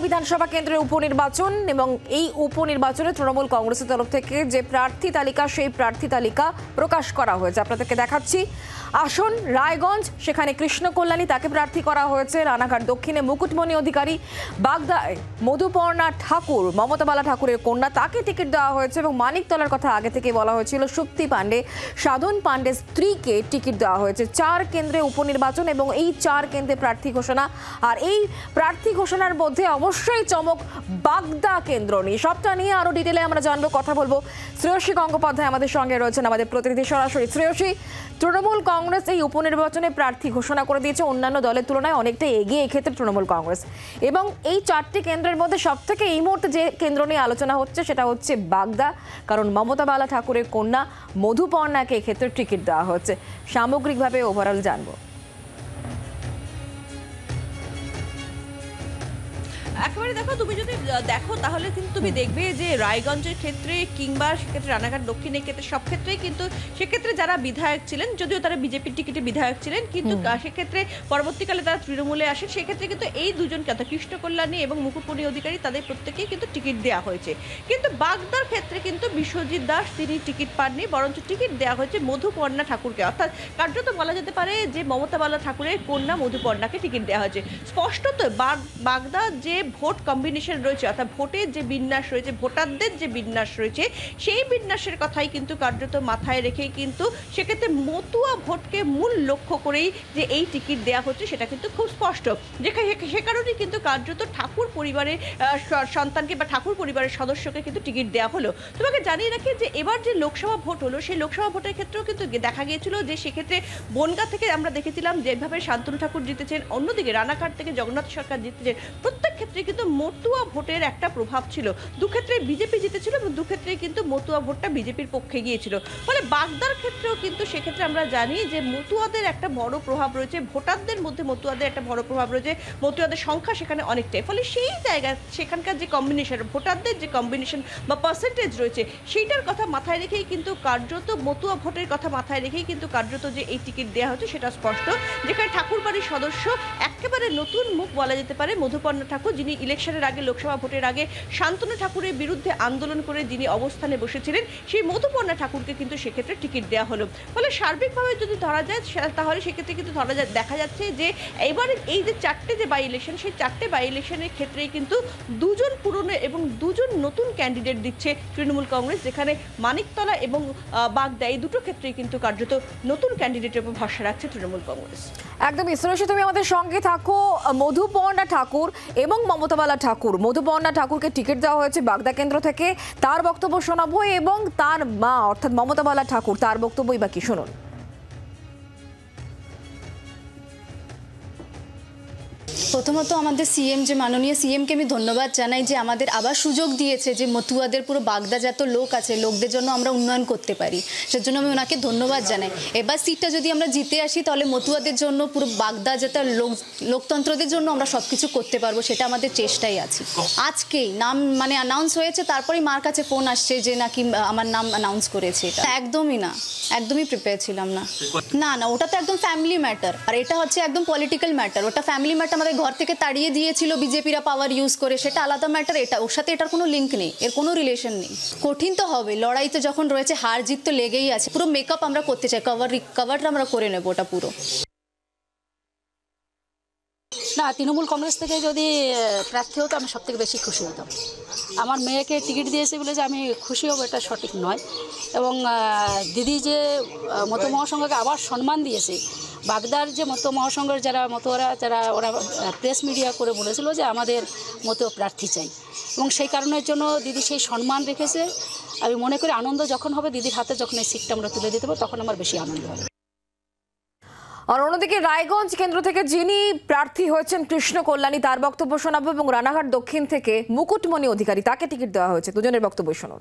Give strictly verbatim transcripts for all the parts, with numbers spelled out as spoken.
বিধানসভা কেন্দ্রের উপনির্বাচন এবং এই উপনির্বাচনে তৃণমূল কংগ্রেসের তরফ থেকে যে প্রার্থী তালিকা সেই প্রার্থী তালিকা প্রকাশ করা হয়েছে। আপনাদেরকে দেখাচ্ছি আসন রায়গঞ্জ, সেখানে কৃষ্ণ কল্যাণী তাকে প্রার্থী করা হয়েছে। রানাঘাট দক্ষিণে মুকুটমণি অধিকারী, বাগদায় মধুপর্ণা ঠাকুর মমতা বালা ঠাকুরের কন্যা তাকে টিকিট দেওয়া হয়েছে এবং মানিকতলার কথা আগে থেকে বলা হয়েছিল শক্তি পাণ্ডে সাধন পাণ্ডের স্ত্রীকে টিকিট দেওয়া হয়েছে। চার কেন্দ্রে উপনির্বাচন এবং এই চার কেন্দ্রে প্রার্থী ঘোষণা, আর এই প্রার্থী ঘোষণার মধ্যে অবশ্যই চমক বাগদা কেন্দ্র নিয়ে। সবটা নিয়ে আরো ডিটেলে আমরা জানবো, কথা বলবো। শ্রেয়সী গঙ্গোপাধ্যায় আমাদের সঙ্গে রয়েছেন, আমাদের প্রতিনিধি সরাসরি। শ্রেয়সী, তৃণমূল কংগ্রেস এই উপনির্বাচনে প্রার্থী ঘোষণা করে দিয়েছে, অন্যান্য দলের তুলনায় অনেকটা এগিয়ে এক্ষেত্রে তৃণমূল কংগ্রেস, এবং এই চারটি কেন্দ্রের মধ্যে সব থেকে এই মুহূর্তে যে কেন্দ্র নিয়ে আলোচনা হচ্ছে সেটা হচ্ছে বাগদা, কারণ মমতা বালা ঠাকুরের কন্যা মধুপর্ণাকে এক্ষেত্রে টিকিট দেওয়া হচ্ছে। সামগ্রিকভাবে ওভারঅল জানবো। একেবারে দেখো, তুমি যদি দেখো তাহলে কিন্তু তুমি দেখবে যে রায়গঞ্জের ক্ষেত্রে কিংবা সেক্ষেত্রে রানাঘাট দক্ষিণের ক্ষেত্রে সব ক্ষেত্রেই কিন্তু সেক্ষেত্রে যারা বিধায়ক ছিলেন, যদিও তারা বিজেপির টিকিটে বিধায়ক ছিলেন, কিন্তু সেক্ষেত্রে পরবর্তীকালে তারা তৃণমূলে আসেন, সেক্ষেত্রে কিন্তু এই দুজনকে অর্থাৎ কৃষ্ণ কল্যাণী এবং মুকুটমণি অধিকারী তাদের প্রত্যেকেই কিন্তু টিকিট দেওয়া হয়েছে। কিন্তু বাগদার ক্ষেত্রে কিন্তু বিশ্বজিৎ দাস তিনি টিকিট পাননি, বরঞ্চ টিকিট দেওয়া হয়েছে মধুপর্ণা ঠাকুরকে, অর্থাৎ কার্যত বলা যেতে পারে যে মমতা বালা ঠাকুরের কন্যা মধুপর্ণাকে টিকিট দেওয়া হয়েছে। স্পষ্টত বাগদা যে ভোট কম্বিনেশন রয়েছে, অর্থাৎ ভোটের যে বিন্যাস রয়েছে, ভোটারদের যে বিন্যাস রয়েছে, সেই বিন্যাসের কথাই কিন্তু কার্যত মাথায় রেখেই কিন্তু সেক্ষেত্রে মতুয়া ভোটকে মূল লক্ষ্য করেই যে এই টিকিট দেওয়া হচ্ছে সেটা কিন্তু খুব স্পষ্ট। যেখানে সে কারণেই কিন্তু কার্যত ঠাকুর পরিবারের সন্তানকে বা ঠাকুর পরিবারের সদস্যকে কিন্তু টিকিট দেওয়া হলো। তোমাকে জানিয়ে রাখি যে এবার যে লোকসভা ভোট হলো, সেই লোকসভা ভোটের ক্ষেত্রেও কিন্তু দেখা গিয়েছিল যে সেক্ষেত্রে বনগাঁ থেকে আমরা দেখেছিলাম যেভাবে শান্তনু ঠাকুর জিতেছেন, অন্যদিকে রানাঘাট থেকে জগন্নাথ সরকার জিতেছেন। প্রত্যেক ক্ষেত্রে কিন্তু মতুয়া ভোটের একটা প্রভাব ছিল। দুক্ষেত্রে বিজেপি জিতেছিল এবং দুক্ষেত্রে কিন্তু মতুয়া ভোটটা বিজেপির পক্ষে গিয়েছিল। ফলে বাগদার ক্ষেত্রেও কিন্তু সেক্ষেত্রে আমরা জানি যে মতুয়াদের একটা বড় প্রভাব রয়েছে, ভোটারদের মধ্যে মতুয়াদের একটা বড় প্রভাব রয়েছে, মতুয়াদের সংখ্যা সেখানে অনেকটাই। ফলে সেই জায়গায় সেখানকার যে কম্বিনেশন, ভোটারদের যে কম্বিনেশন বা পার্সেন্টেজ রয়েছে, সেইটার কথা মাথায় রেখেই কিন্তু কার্যত মতুয়া ভোটের কথা মাথায় রেখেই কিন্তু কার্যত যে এই টিকিট দেওয়া হচ্ছে সেটা স্পষ্ট। যেখানে ঠাকুরবাড়ির সদস্য একেবারে নতুন মুখ বলা যেতে পারে মধুপর্ণা ঠাকুর, যিনি ইলেকশনের আগে লোকসভা ভোটের আগে শান্তনু ঠাকুরের বিরুদ্ধে আন্দোলন করে যিনি অবস্থানে বসেছিলেন, সেই মধুপর্ণা ঠাকুরকে কিন্তু সেক্ষেত্রে টিকিট দেওয়া হলো। ফলে সার্বিকভাবে যদি ধরা যায় তাহলে সেক্ষেত্রে কিন্তু ধরা যায় দেখা যাচ্ছে যে এবারে এই যে চারটে যে বাই ইলেকশন, সেই চারটে বাই ইলেকশনের ক্ষেত্রেই কিন্তু দুজন পুরনো এবং দুজন নতুন ক্যান্ডিডেট দিচ্ছে তৃণমূল কংগ্রেস, যেখানে মানিকতলা এবং বাগদা এই দুটো ক্ষেত্রেই কিন্তু কার্যত নতুন ক্যান্ডিডেটের উপর ভরসা রাখছে তৃণমূল কংগ্রেস। একদম শ্রেয়সী, তুমি আমাদের সঙ্গে থাকো। মধুপর্ণা ঠাকুর এবং মমতা বালা ঠাকুর, মধুপর্ণা ঠাকুরকে টিকিট দেওয়া হয়েছে বাগদা কেন্দ্র থেকে, তার বক্তব্য শোনাবো এবং তার মা অর্থাৎ মমতা বালা ঠাকুর তার বক্তব্যই বাকি শুনুন। প্রথমত আমাদের সিএম যে মাননীয় সিএমকে আমি ধন্যবাদ জানাই যে আমাদের আবার সুযোগ দিয়েছে যে মতুয়াদের পুরো বাগদা যত লোক আছে লোকদের জন্য আমরা উন্নয়ন করতে পারি, সেজন্য আমি ওনাকে ধন্যবাদ জানাই। এবার সিটটা যদি আমরা জিতে আসি তাহলে মতুয়াদের জন্য পুরো বাগদা যত লোক লোকতন্ত্রদের জন্য আমরা সব কিছু করতে পারবো, সেটা আমাদের চেষ্টাই আছে। আজকেই নাম মানে অ্যানাউন্স হয়েছে, তারপরেই মার কাছে ফোন আসছে যে নাকি আমার নাম অ্যানাউন্স করেছে। এটা একদমই না, একদমই প্রিপেয়ার ছিলাম না। না না ওটা তো একদম ফ্যামিলি ম্যাটার, আর এটা হচ্ছে একদম পলিটিক্যাল ম্যাটার। ওটা ফ্যামিলি ম্যাটার, আমাদের ঘর থেকে তাড়িয়ে দিয়েছিল বিজেপিরা পাওয়ার ইউজ করে, সেটা আলাদা ম্যাটার। এটা ওর সাথে এটার কোনো লিঙ্ক নেই, এর কোনো রিলেশন নেই। কঠিন তো হবে, লড়াই তো যখন রয়েছে, হার জিত তো লেগেই আছে। পুরো মেকআপ আমরা করতে চাই, কভার কভারটা আমরা করে নেবো ওটা পুরো। না, তৃণমূল কংগ্রেস থেকে যদি প্রার্থী হতো আমি সব থেকে বেশি খুশি হতাম। আমার মেয়েকে টিকিট দিয়েছে বলে যে আমি খুশি হব এটা সঠিক নয়। এবং দিদি যে মতো মহাসংঘকে আবার সম্মান দিয়েছে, বাগদার যে মতো মহাসংঘের যারা মতোরা যারা ওরা প্রেস মিডিয়া করে বলেছিল যে আমাদের মতো প্রার্থী চাই, এবং সেই কারণের জন্য দিদি সেই সম্মান রেখেছে। আমি মনে করি আনন্দ যখন হবে দিদির হাতে, যখন এই সিটটা আমরা তুলে দিতে পারবো, তখন আমার বেশি আনন্দ হবে। আর অন্যদিকে রায়গঞ্জ কেন্দ্র থেকে যিনি প্রার্থী হয়েছেন কৃষ্ণ কল্যাণী, তার বক্তব্য শোনাবো, এবং রানাঘাট দক্ষিণ থেকে মুকুটমণি অধিকারী তাকে টিকিট দেওয়া হয়েছে। দুজনের বক্তব্য শুনুন।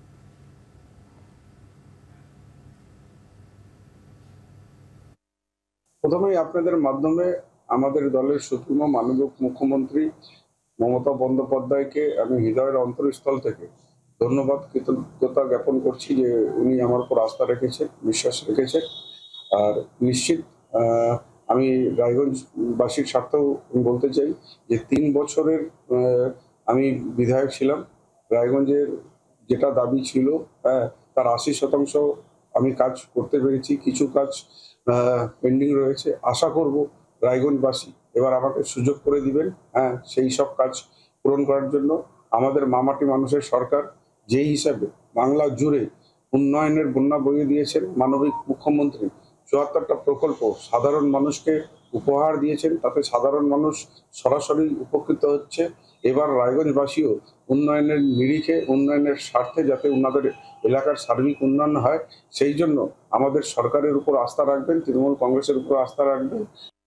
প্রথমেই আপনাদের মাধ্যমে আমাদের দলের সুপ্রিমো মাননীয় মুখ্যমন্ত্রী মমতা বন্দ্যোপাধ্যায়কে আমি হৃদয়ের অন্তরস্থল থেকে ধন্যবাদ কৃতজ্ঞতা জ্ঞাপন করছি যে উনি আমার উপর আস্থা রেখেছেন, বিশ্বাস রেখেছেন। আর নিশ্চিত আমি রায়গঞ্জবাসীর স্বার্থেও বলতে চাই যে তিন বছরের আমি বিধায়ক ছিলাম। রায়গঞ্জের যেটা দাবি ছিল হ্যাঁ তার আশি শতাংশ আমি কাজ করতে পেরেছি, কিছু কাজ পেন্ডিং রয়েছে। আশা করব রায়গঞ্জবাসী এবার আমাকে সুযোগ করে দিবেন হ্যাঁ সেই সব কাজ পূরণ করার জন্য। আমাদের মামাটি মানুষের সরকার যেই হিসাবে বাংলা জুড়ে উন্নয়নের বন্যা বইয়ে দিয়েছেন মানবিক মুখ্যমন্ত্রী, চুয়াত্তরটা প্রকল্প সাধারণ মানুষকে উপহার দিয়েছেন, তাতে সাধারণ মানুষ সরাসরি উপকৃত হচ্ছে। এবার রায়গঞ্জবাসীও উন্নয়নের নিরিখে উন্নয়নের স্বার্থে যাতে ওনাদের এলাকার সার্বিক উন্নয়ন হয় সেই জন্য আমাদের সরকারের উপর আস্থা রাখবেন, তৃণমূল কংগ্রেসের উপর আস্থা রাখবেন।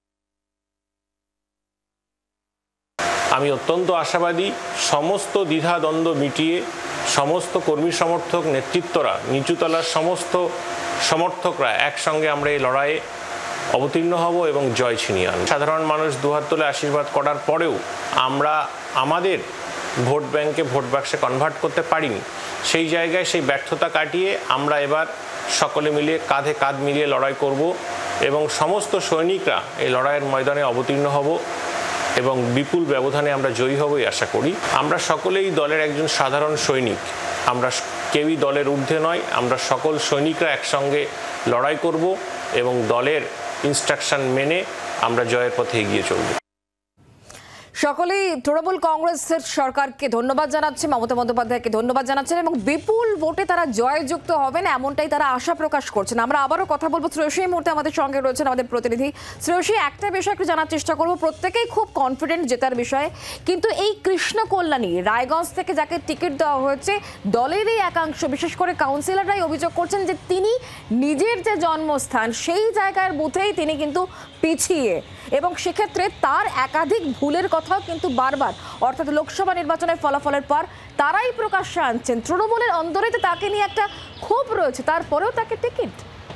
আমি অত্যন্ত আশাবাদী সমস্ত দ্বিধাদ্বন্দ্ব মিটিয়ে সমস্ত কর্মী সমর্থক নেতৃত্বরা নিচুতলার সমস্ত সমর্থকরা একসঙ্গে আমরা এই লড়াইয়ে অবতীর্ণ হব এবং জয় ছিনিয়ে আনব। সাধারণ মানুষ দুহাত তুলে আশীর্বাদ করার পরেও আমরা আমাদের ভোট ব্যাংকে ভোট বাক্সে কনভার্ট করতে পারিনি। সেই জায়গায় সেই ব্যর্থতা কাটিয়ে আমরা এবার সকলে মিলিয়ে কাঁধে কাঁধ মিলিয়ে লড়াই করব এবং সমস্ত সৈনিকরা এই লড়াইয়ের ময়দানে অবতীর্ণ হব এবং বিপুল ব্যবধানে আমরা জয়ী হবই আশা করি। আমরা সকলেই দলের একজন সাধারণ সৈনিক, আমরা কেউই দলের ঊর্ধ্বে নয়। আমরা সকল সৈনিকরা একসঙ্গে লড়াই করব এবং দলের ইনস্ট্রাকশন মেনে আমরা জয়ের পথে এগিয়ে চলব। সকলেই তৃণমূল কংগ্রেসের সরকারকে ধন্যবাদ জানাচ্ছে, মমতা বন্দ্যোপাধ্যায়কে ধন্যবাদ জানাচ্ছেন এবং বিপুল ভোটে তারা জয়যুক্ত হবেন এমনটাই তারা আশা প্রকাশ করছেন। আমরা আবারও কথা বলবো শ্রেয়সী, এই মুহূর্তে আমাদের সঙ্গে রয়েছেন আমাদের প্রতিনিধি। শ্রেয়সী, একটা বিষয় একটু জানার চেষ্টা করবো, প্রত্যেকেই খুব কনফিডেন্ট জেতার বিষয়ে, কিন্তু এই কৃষ্ণ কল্যাণী রায়গঞ্জ থেকে যাকে টিকিট দেওয়া হয়েছে দলেরই একাংশ বিশেষ করে কাউন্সিলররাই অভিযোগ করছেন যে তিনি নিজের যে জন্মস্থান সেই জায়গার বুথেই তিনি কিন্তু পিছিয়ে এবং সেক্ষেত্রে তার একাধিক ভুলের কথাও কিন্তু বারবার অর্থাৎ লোকসভা নির্বাচনের ফলাফলের পর তারাই প্রকাশ্যে আনছেন। তৃণমূলের অন্দরে তো তাকে নিয়ে একটা ক্ষোভ রয়েছে, তারপরেও তাকে টিকিট।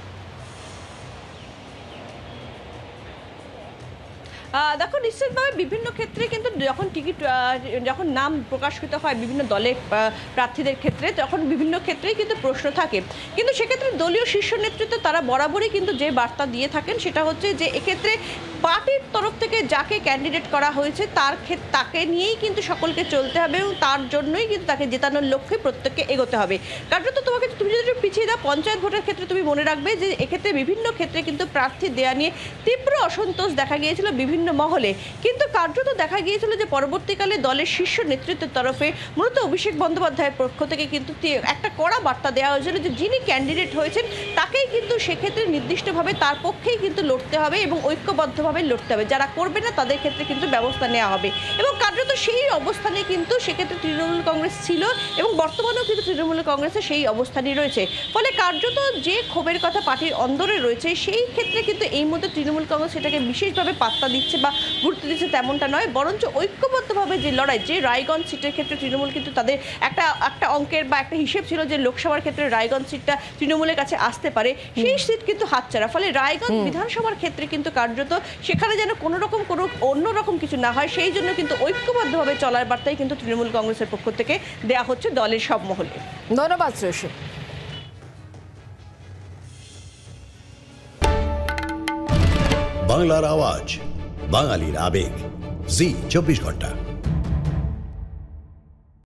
দেখো নিশ্চিতভাবে বিভিন্ন ক্ষেত্রে কিন্তু যখন টিকিট যখন নাম প্রকাশিত হয় বিভিন্ন দলের প্রার্থীদের ক্ষেত্রে তখন বিভিন্ন ক্ষেত্রেই কিন্তু প্রশ্ন থাকে, কিন্তু সেক্ষেত্রে দলীয় শীর্ষ নেতৃত্ব তারা বরাবরই কিন্তু যে বার্তা দিয়ে থাকেন সেটা হচ্ছে যে এক্ষেত্রে পার্টির তরফ থেকে যাকে ক্যান্ডিডেট করা হয়েছে তার ক্ষেত্রে তাকে নিয়েই কিন্তু সকলকে চলতে হবে এবং তার জন্যই কিন্তু তাকে জেতানোর লক্ষ্যে প্রত্যেককে এগোতে হবে। কারণ তো তোমাকে তুমি যদি পিছিয়ে দাও পঞ্চায়েত ভোটের ক্ষেত্রে তুমি মনে রাখবে যে এক্ষেত্রে বিভিন্ন ক্ষেত্রে কিন্তু প্রার্থী দেয়া নিয়ে তীব্র অসন্তোষ দেখা গিয়েছিল বিভিন্ন মহলে, কিন্তু কার্যত দেখা গিয়েছিল যে পরবর্তীকালে দলের শীর্ষ নেতৃত্বের তরফে মূলত অভিষেক বন্দ্যোপাধ্যায়ের পক্ষ থেকে কিন্তু একটা কড়া বার্তা দেওয়া হয়েছিল যে যিনি ক্যান্ডিডেট হয়েছেন তাকেই কিন্তু সেক্ষেত্রে নির্দিষ্টভাবে তার পক্ষেই কিন্তু লড়তে হবে এবং ঐক্যবদ্ধভাবে লড়তে হবে, যারা করবে না তাদের ক্ষেত্রে কিন্তু ব্যবস্থা নেওয়া হবে এবং কার্যত সেই অবস্থানে কিন্তু সেক্ষেত্রে তৃণমূল কংগ্রেস ছিল এবং বর্তমানেও কিন্তু তৃণমূল কংগ্রেসের সেই অবস্থানই রয়েছে। ফলে কার্যত যে ক্ষোভের কথা পার্টির অন্দরে রয়েছে সেই ক্ষেত্রে কিন্তু এই মুহূর্তে তৃণমূল কংগ্রেস সেটাকে বিশেষভাবে পাত্তা দিচ্ছে বা গুরুত্ব দিচ্ছে তেমনটা নয়, বরঞ্চ ঐক্যবদ্ধভাবে যে লড়াই, যে রায়গঞ্জ সিটের ক্ষেত্রে তৃণমূল কিন্তু তাদের একটা একটা অঙ্কের বা একটা হিসেব ছিল যে লোকসভার ক্ষেত্রে রায়গঞ্জ সিটটা তৃণমূলের কাছে আসতে পারে, সেই সিট কিন্তু হাতছাড়া। ফলে রায়গঞ্জ বিধানসভার ক্ষেত্রে কিন্তু কার্যত সেখানে যেন কোনো রকম কোনো অন্যরকম কিছু না হয় সেই জন্য কিন্তু ঐক্যবদ্ধভাবে চলার বার্তাই কিন্তু তৃণমূল কংগ্রেসের পক্ষ থেকে দেয়া হচ্ছে দলের সব মহলে। ধন্যবাদ শ্রেয়সী। বাংলার আওয়াজ, বাঙালির আবেগ, জি চব্বিশ ঘন্টা।